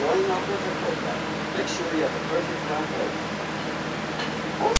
going off with a Pontiac, make sure you have a perfect front load.